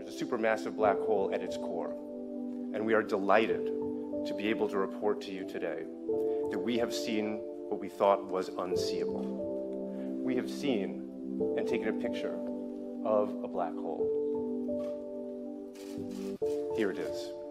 a supermassive black hole at its core. And we are delighted to be able to report to you today that we have seen what we thought was unseeable. We have seen and taken a picture of a black hole. Here it is.